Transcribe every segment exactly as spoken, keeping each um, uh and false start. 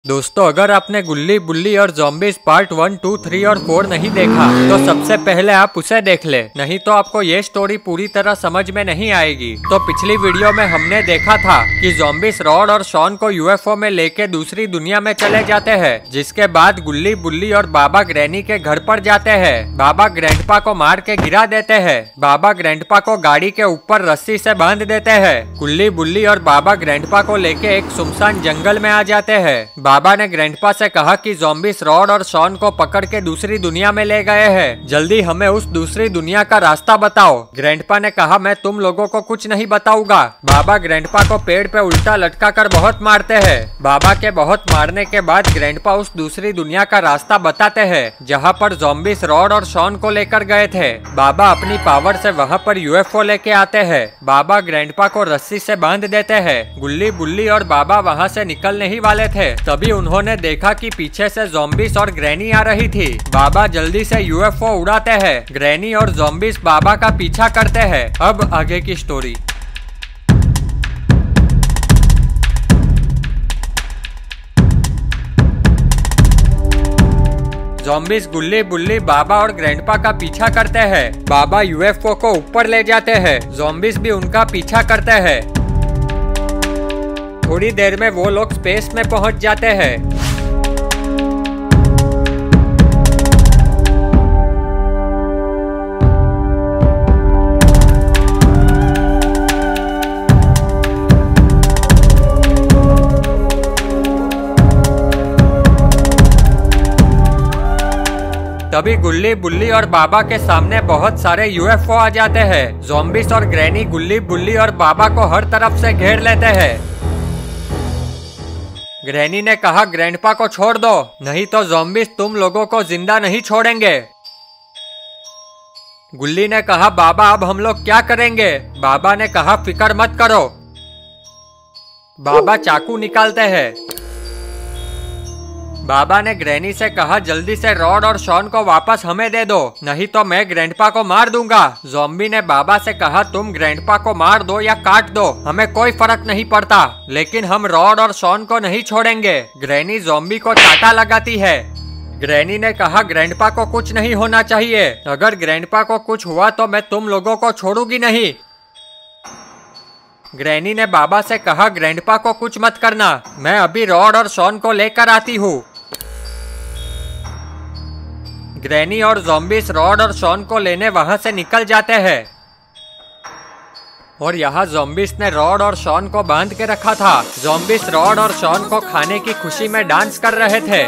दोस्तों, अगर आपने गुल्ली बुल्ली और zombies part one two three और फोर नहीं देखा तो सबसे पहले आप उसे देख ले, नहीं तो आपको ये स्टोरी पूरी तरह समझ में नहीं आएगी। तो पिछली वीडियो में हमने देखा था कि ज़ॉम्बीज़ रॉड और शॉन को यूएफओ में लेके दूसरी दुनिया में चले जाते हैं, जिसके बाद गुल्ली बुल्ली और बाबा ग्रैनी के घर पर जाते हैं। बाबा ग्रैंडपा को मार के गिरा देते हैं। बाबा ग्रैंडपा को गाड़ी के ऊपर रस्सी से बांध देते हैं। गुल्ली बुल्ली और बाबा ग्रैंडपा को लेके एक सुनसान जंगल में आ जाते हैं। बाबा ने ग्रैंडपा से कहा कि ज़ॉम्बीज़ रॉड और शॉन को पकड़ के दूसरी दुनिया में ले गए हैं, जल्दी हमें उस दूसरी दुनिया का रास्ता बताओ। ग्रैंडपा ने कहा, मैं तुम लोगों को कुछ नहीं बताऊंगा। बाबा ग्रैंडपा को पेड़ पे उल्टा लटका कर बहुत मारते हैं। बाबा के बहुत मारने के बाद ग्रैंडपा उस दूसरी दुनिया का रास्ता बताते हैं जहाँ पर ज़ॉम्बीज़ रॉड और शॉन को लेकर गए थे। बाबा अपनी पावर से वहाँ पर यूएफओ लेके आते हैं। बाबा ग्रैंडपा को रस्सी से बांध देते हैं। गुल्ली बुल्ली और बाबा वहाँ से निकलने ही वाले थे, तभी उन्होंने देखा कि पीछे से ज़ॉम्बीज़ और ग्रैनी आ रही थी। बाबा जल्दी से यूएफओ उड़ाते हैं। ग्रैनी और ज़ॉम्बीज़ बाबा का पीछा करते हैं। अब आगे की स्टोरी। ज़ॉम्बीज़ गुल्ली बुल्ली बाबा और ग्रैंडपा का पीछा करते हैं। बाबा यूएफओ को ऊपर ले जाते हैं। ज़ॉम्बीज़ भी उनका पीछा करते हैं। थोड़ी देर में वो लोग स्पेस में पहुंच जाते हैं। तभी गुल्ली बुल्ली और बाबा के सामने बहुत सारे यूएफओ आ जाते हैं। ज़ॉम्बीज़ और ग्रैनी गुल्ली बुल्ली और बाबा को हर तरफ से घेर लेते हैं। ग्रैनी ने कहा, ग्रैंडपा को छोड़ दो, नहीं तो ज़ॉम्बीज़ तुम लोगों को जिंदा नहीं छोड़ेंगे। गुल्ली ने कहा, बाबा अब हम लोग क्या करेंगे? बाबा ने कहा, फिक्र मत करो। बाबा चाकू निकालते हैं। बाबा ने ग्रैनी से कहा, जल्दी से रॉड और शॉन को वापस हमें दे दो, नहीं तो मैं ग्रैंडपा को मार दूंगा। ज़ॉम्बी ने बाबा से कहा, तुम ग्रैंडपा को मार दो या काट दो, हमें कोई फर्क नहीं पड़ता, लेकिन हम रॉड और शॉन को नहीं छोड़ेंगे। ग्रैनी ज़ॉम्बी को चाटा लगाती है। ग्रैनी ने कहा, ग्रैंडपा को कुछ नहीं होना चाहिए, अगर ग्रैंडपा को कुछ हुआ तो मैं तुम लोगों को छोड़ूंगी नहीं। ग्रैनी ने बाबा से कहा, ग्रैंडपा को कुछ मत करना, मैं अभी रॉड और शॉन को लेकर आती हूँ। ग्रैनी और ज़ॉम्बीज़ रॉड और शॉन को लेने वहां से निकल जाते हैं। और यहाँ ज़ॉम्बीज़ ने रॉड और शॉन को बांध के रखा था। ज़ॉम्बीज़ रॉड और शॉन को खाने की खुशी में डांस कर रहे थे।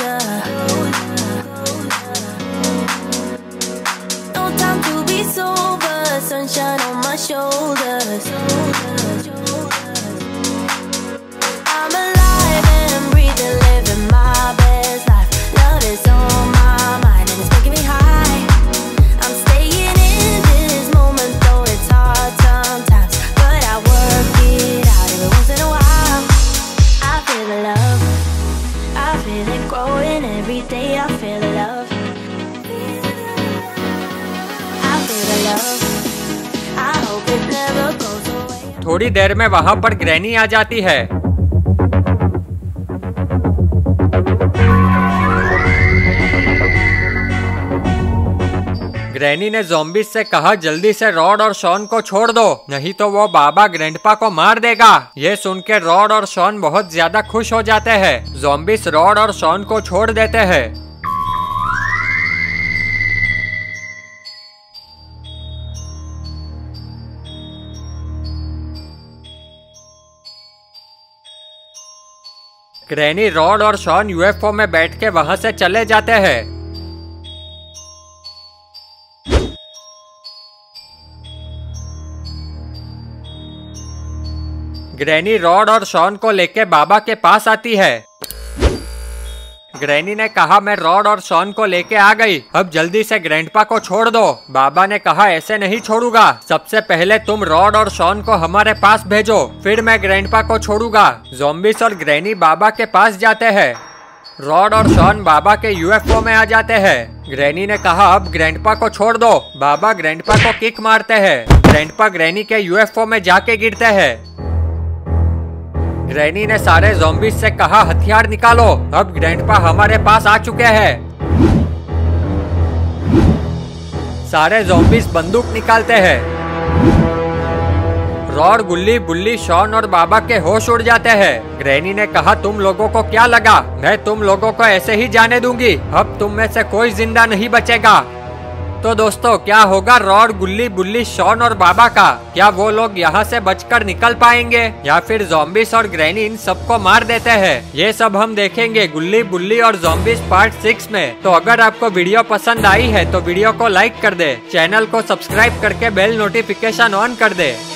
थोड़ी देर में वहां पर ग्रैनी आ जाती है। ग्रैनी ने ज़ॉम्बीज़ से कहा, जल्दी से रॉड और शॉन को छोड़ दो, नहीं तो वो बाबा ग्रैंडपा को मार देगा। ये सुन के रॉड और शॉन बहुत ज्यादा खुश हो जाते हैं। ज़ॉम्बीज़ रॉड और शॉन को छोड़ देते हैं। ग्रैनी, रॉड और शॉन यूएफओ में बैठ के वहां से चले जाते हैं। ग्रैनी रॉड और शॉन को लेके बाबा के पास आती है। ग्रैनी ने कहा, मैं रॉड और शॉन को लेके आ गई, अब जल्दी से ग्रैंडपा को छोड़ दो। बाबा ने कहा, ऐसे नहीं छोड़ूंगा, सबसे पहले तुम रॉड और शॉन को हमारे पास भेजो, फिर मैं ग्रैंडपा को छोड़ूंगा। ज़ॉम्बीज़ और ग्रैनी बाबा के पास जाते हैं। रॉड और शॉन बाबा के यूएफओ में आ जाते हैं। ग्रैनी ने कहा, अब ग्रैंडपा को छोड़ दो। बाबा ग्रैंडपा को किक मारते हैं। ग्रैंडपा ग्रैनी के यूएफओ में जाके गिरते हैं। ग्रैनी ने सारे ज़ॉम्बीज से कहा हथियार निकालो, अब ग्रैंडपा हमारे पास आ चुके हैं। सारे ज़ॉम्बीज बंदूक निकालते हैं। रॉड, गुल्ली, बुल्ली, शॉन और बाबा के होश उड़ जाते हैं। ग्रैनी ने कहा तुम लोगों को क्या लगा मैं तुम लोगों को ऐसे ही जाने दूंगी, अब तुम में से कोई जिंदा नहीं बचेगा। तो दोस्तों क्या होगा रॉड, गुल्ली, बुल्ली, शॉन और बाबा का? क्या वो लोग यहाँ से बचकर निकल पाएंगे या फिर ज़ॉम्बीज और ग्रैनी इन सबको मार देते हैं? ये सब हम देखेंगे गुल्ली, बुल्ली और ज़ॉम्बीज पार्ट सिक्स में। तो अगर आपको वीडियो पसंद आई है तो वीडियो को लाइक कर दे, चैनल को सब्सक्राइब करके बेल नोटिफिकेशन ऑन कर दे।